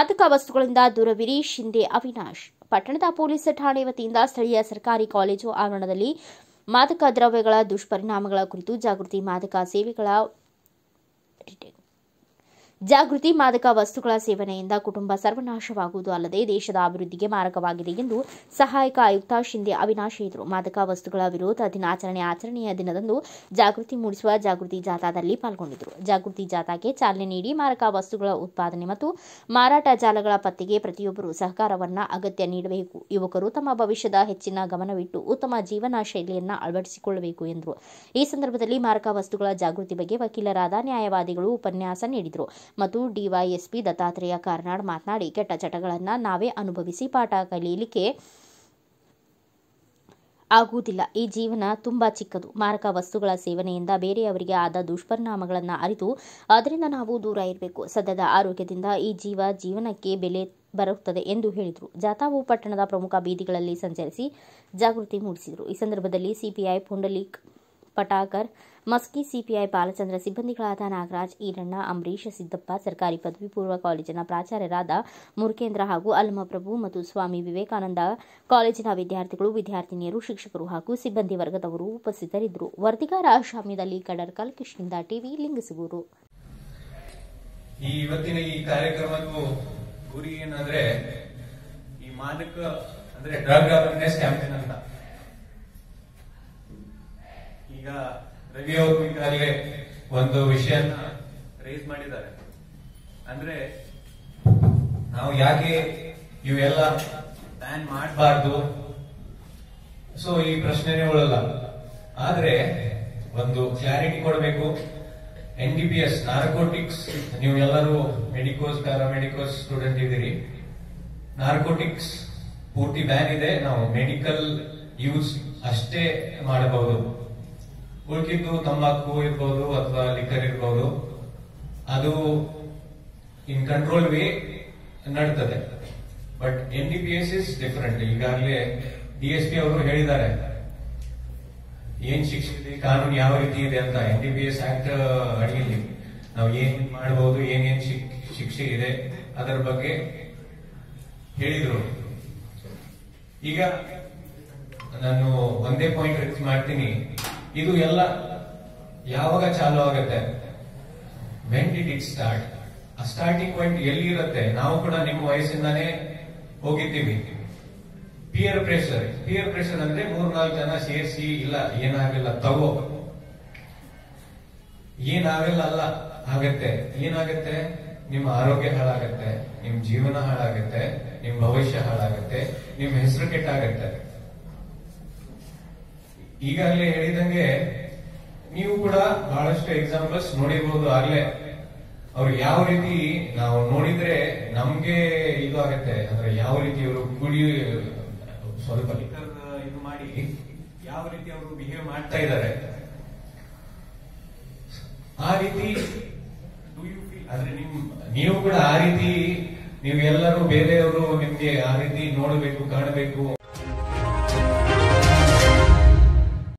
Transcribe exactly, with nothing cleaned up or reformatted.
ಮಾದಕ ವಸ್ತುಗಳಿಂದ ದೂರವಿರಿ ಶಿಂದೆ ಅವಿನಾಶ್. ಪಟ್ಟಣದ ಪೊಲೀಸ್ ಠಾಣೆ ವತಿಯಿಂದ ಸ್ಥಳೀಯ ಸರ್ಕಾರಿ ಕಾಲೇಜು ಆವರಣದಲ್ಲಿ ಮಾದಕ ದ್ರವ್ಯಗಳ ದುಷ್ಪರಿಣಾಮಗಳ ಕುರಿತು ಜಾಗೃತಿ ಮಾದಕ ಸೇವೆಗಳ ಜಾಗೃತಿ ಮಾದಕ ವಸ್ತುಗಳ ಸೇವನೆಯಿಂದ ಕುಟುಂಬ ಸರ್ವನಾಶವಾಗುವುದು ಅಲ್ಲದೆ ದೇಶದ ಅಭಿವೃದ್ಧಿಗೆ ಮಾರಕವಾಗಿದೆ ಎಂದು ಸಹಾಯಕ ಆಯುಕ್ತ ಶಿಂದೆ ಅವಿನಾಶ್ ಹೇಳಿದರು. ಮಾದಕ ವಸ್ತುಗಳ ವಿರೋಧ ದಿನಾಚರಣೆ ಆಚರಣೆಯ ದಿನದಂದು ಜಾಗೃತಿ ಮೂಡಿಸುವ ಜಾಗೃತಿ ಜಾಥಾದಲ್ಲಿ ಪಾಲ್ಗೊಂಡಿದ್ದರು. ಜಾಗೃತಿ ಜಾಥಾಕ್ಕೆ ಚಾಲನೆ ನೀಡಿ ಮಾದಕ ವಸ್ತುಗಳ ಉತ್ಪಾದನೆ ಮತ್ತು ಮಾರಾಟ ಜಾಲಗಳ ಪತ್ತೆಗೆ ಪ್ರತಿಯೊಬ್ಬರು ಸಹಕಾರವನ್ನು ಅಗತ್ಯ ನೀಡಬೇಕು. ಯುವಕರು ತಮ್ಮ ಭವಿಷ್ಯದ ಹೆಚ್ಚಿನ ಗಮನವಿಟ್ಟು ಉತ್ತಮ ಜೀವನ ಶೈಲಿಯನ್ನು ಅಳವಡಿಸಿಕೊಳ್ಳಬೇಕು ಎಂದರು. ಈ ಸಂದರ್ಭದಲ್ಲಿ ಮಾದಕ ವಸ್ತುಗಳ ಜಾಗೃತಿ ಬಗ್ಗೆ ವಕೀಲರಾದ ನ್ಯಾಯವಾದಿಗಳು ಉಪನ್ಯಾಸ ನೀಡಿದರು ಮತ್ತು ಡಿವೈಎಸ್ಪಿ ದತ್ತಾತ್ರೇಯ ಕಾರ್ನಾಡ್ ಮಾತನಾಡಿ, ಕೆಟ್ಟ ಚಟಗಳನ್ನು ನಾವೇ ಅನುಭವಿಸಿ ಪಾಠ ಕಲಿಯಲಿಕ್ಕೆ ಆಗುವುದಿಲ್ಲ. ಈ ಜೀವನ ತುಂಬಾ ಚಿಕ್ಕದು. ಮಾರಕ ವಸ್ತುಗಳ ಸೇವನೆಯಿಂದ ಬೇರೆಯವರಿಗೆ ಆದ ದುಷ್ಪರಿಣಾಮಗಳನ್ನು ಅರಿತು ಅದರಿಂದ ನಾವು ದೂರ ಇರಬೇಕು. ಸದ್ಯದ ಆರೋಗ್ಯದಿಂದ ಈ ಜೀವ ಜೀವನಕ್ಕೆ ಬೆಲೆ ಬರುತ್ತದೆ ಎಂದು ಹೇಳಿದರು. ಜಾಥಾವು ಪಟ್ಟಣದ ಪ್ರಮುಖ ಬೀದಿಗಳಲ್ಲಿ ಸಂಚರಿಸಿ ಜಾಗೃತಿ ಮೂಡಿಸಿದರು. ಈ ಸಂದರ್ಭದಲ್ಲಿ ಸಿಪಿಐ ಪುಂಡಲೀಕ್ ಪಟಾಕರ್, ಮಸ್ಕಿ ಸಿಪಿಐ ಬಾಲಚಂದ್ರ, ಸಿಬ್ಬಂದಿಗಳಾದ ನಾಗರಾಜ್, ಈರಣ್ಣ, ಅಂಬರೀಶ್, ಸಿದ್ದಪ್ಪ, ಸರ್ಕಾರಿ ಪದವಿ ಪೂರ್ವ ಕಾಲೇಜಿನ ಪ್ರಾಚಾರ್ಯರಾದ ಮುರುಕೇಂದ್ರ ಹಾಗೂ ಅಲ್ಲಮಪ್ರಭು ಮತ್ತು ಸ್ವಾಮಿ ವಿವೇಕಾನಂದ ಕಾಲೇಜಿನ ವಿದ್ಯಾರ್ಥಿಗಳು, ವಿದ್ಯಾರ್ಥಿನಿಯರು, ಶಿಕ್ಷಕರು ಹಾಗೂ ಸಿಬ್ಬಂದಿ ವರ್ಗದವರು ಉಪಸ್ಥಿತರಿದ್ದರು. ವರದಿಗಾರ ಶಾಮಿದಲ್ಲಿ ಕಡರ್ಕಲ್, ಕೃಷ್ಣಿಂದ ಟಿವಿ, ಲಿಂಗಸೂರು. ಈ ಇವತ್ತಿನ ಈ ಕಾರ್ಯಕ್ರಮಕ್ಕೂ ಗುರಿ ಏನಂದ್ರೆ ಈ ಮಾದಕ ಅಂದ್ರೆ ಡ್ರಗ್ ಅವೇರ್ನೆಸ್ ಕ್ಯಾಂಪೇನ್ ಅಂತ. ಈಗ ರವಿ ಅವರು ಈಗಾಗಲೇ ಒಂದು ವಿಷಯನ ರೇಸ್ ಮಾಡಿದ್ದಾರೆ. ಅಂದ್ರೆ ನಾವು ಯಾಕೆ ಇವೆಲ್ಲ ಬ್ಯಾನ್ ಮಾಡಬಾರ್ದು, ಸೊ ಈ ಪ್ರಶ್ನೆನೇ ಉಳಲ್ಲ. ಆದ್ರೆ ಒಂದು ಕ್ಲಾರಿಟಿ ಕೊಡಬೇಕು. N D P S narcotics, ನೀವು ಎಲ್ಲರೂ ಮೆಡಿಕೋಸ್ ಪ್ಯಾರಾಮೆಡಿಕೋಸ್ ಸ್ಟೂಡೆಂಟ್ ಇದ್ದೀರಿ. ನಾರ್ಕೋಟಿಕ್ಸ್ ಪೂರ್ತಿ ಬ್ಯಾನ್ ಇದೆ. ನಾವು ಮೆಡಿಕಲ್ ಯೂಸ್ ಅಷ್ಟೇ ಮಾಡಬಹುದು. ಉಳ್ಕಿದ್ದು ತಂಬಾಕು ಇರ್ಬೋದು ಅಥವಾ ಲಿಕ್ಕರ್ ಇರ್ಬೋದು, ಅದು ಇನ್ ಕಂಟ್ರೋಲ್ ವೇ ನಡ್ತದೆ. But N D P S is different. ಈಗಾಗಲೇ ಡಿ ಎಸ್ ಪಿ ಅವರು ಹೇಳಿದ್ದಾರೆ ಏನ್ ಶಿಕ್ಷೆ ಇದೆ, ಕಾನೂನು ಯಾವ ರೀತಿ ಇದೆ ಅಂತ. N D P S act ಅಡಿಯಲ್ಲಿ ನಾವು ಏನ್ ಮಾಡಬಹುದು, ಏನೇನ್ ಶಿಕ್ಷೆ ಇದೆ ಅದರ ಬಗ್ಗೆ ಹೇಳಿದ್ರು. ಈಗ ನಾನು ಒಂದೇ ಪಾಯಿಂಟ್ ರಿಚ್ ಮಾಡ್ತೀನಿ. ಇದು ಎಲ್ಲ ಯಾವಾಗ ಚಾಲು ಆಗುತ್ತೆ, ವೆನ್ ಡಿಡ್ ಇಟ್ ಸ್ಟಾರ್ಟ್? ಆ ಸ್ಟಾರ್ಟಿಂಗ್ ಪಾಯಿಂಟ್ ಎಲ್ಲಿ ಇರುತ್ತೆ? ನಾವು ಕೂಡ ನಿಮ್ಮ ವಯಸ್ಸಿಂದಾನೇ ಹೋಗಿದ್ದೀವಿ. ಪಿಯರ್ ಪ್ರೆಷರ್ ಪಿಯರ್ ಪ್ರೆಷರ್ ಅಂದ್ರೆ ಮೂರ್ನಾಲ್ಕು ಜನ ಸೇರಿಸಿ, ಇಲ್ಲ ಏನಾಗಲ್ಲ ತಗೋ, ಏನಾಗಲ್ಲ ಅಲ್ಲ ಆಗತ್ತೆ. ಏನಾಗತ್ತೆ? ನಿಮ್ಮ ಆರೋಗ್ಯ ಹಾಳಾಗತ್ತೆ, ನಿಮ್ ಜೀವನ ಹಾಳಾಗತ್ತೆ, ನಿಮ್ ಭವಿಷ್ಯ ಹಾಳಾಗತ್ತೆ, ನಿಮ್ ಹೆಸರು ಕೆಟ್ಟಾಗತ್ತೆ. ಈಗಾಗಲೇ ಹೇಳಿದಂಗೆ ನೀವು ಕೂಡ ಬಹಳಷ್ಟು ಎಕ್ಸಾಂಪಲ್ಸ್ ನೋಡಿರ್ಬೋದು. ಆಗ್ಲೇ ಅವ್ರು ಯಾವ ರೀತಿ ನಾವು ನೋಡಿದ್ರೆ ನಮ್ಗೆ ಇದು ಆಗತ್ತೆ. ಅಂದ್ರೆ ಯಾವ ರೀತಿ ಅವರು ಕುಡಿ ಸ್ವಲ್ಪ ಲಿಕ್ಕರ್ ಇದು ಮಾಡಿ ಯಾವ ರೀತಿ ಅವರು ಬಿಹೇವ್ ಮಾಡ್ತಾ ಇದ್ದಾರೆ, ಆ ರೀತಿ ಡೂ ಯು ಫೀಲ್? ಅಂದ್ರೆ ನಿಮ್ ನೀವು ಕೂಡ ಆ ರೀತಿ ನೀವು ಎಲ್ಲರೂ ಬೇರೆಯವರು ನಿಮ್ಗೆ ಆ ರೀತಿ ನೋಡಬೇಕು, ಕಾಣಬೇಕು.